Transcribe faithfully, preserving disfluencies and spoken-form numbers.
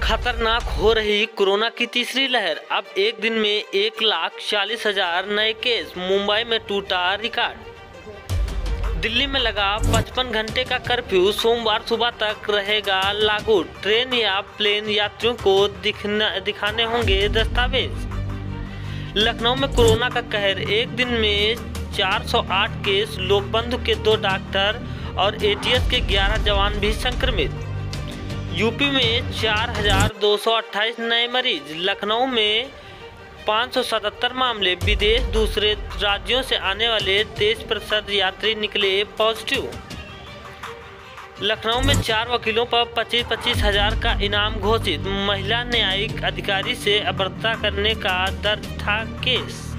खतरनाक हो रही कोरोना की तीसरी लहर। अब एक दिन में एक लाख चालीस हजार नए केस। मुंबई में टूटा रिकॉर्ड। दिल्ली में लगा पचपन घंटे का कर्फ्यू सोमवार सुबह तक रहेगा लागू। ट्रेन या प्लेन यात्रियों को दिखना दिखाने होंगे दस्तावेज। लखनऊ में कोरोना का कहर। एक दिन में चार सौ आठ केस। लोकबंधु के दो डॉक्टर और एटीएस के ग्यारह जवान भी संक्रमित। यूपी में चार हजार दो सौ अट्ठाईस नए मरीज। लखनऊ में पाँच सौ सतहत्तर मामले। विदेश दूसरे राज्यों से आने वाले तेईस प्रतिशत यात्री निकले पॉजिटिव। लखनऊ में चार वकीलों पर पच्चीस पच्चीस हजार का इनाम घोषित। महिला न्यायिक अधिकारी से अभद्रता करने का दर्ज था केस।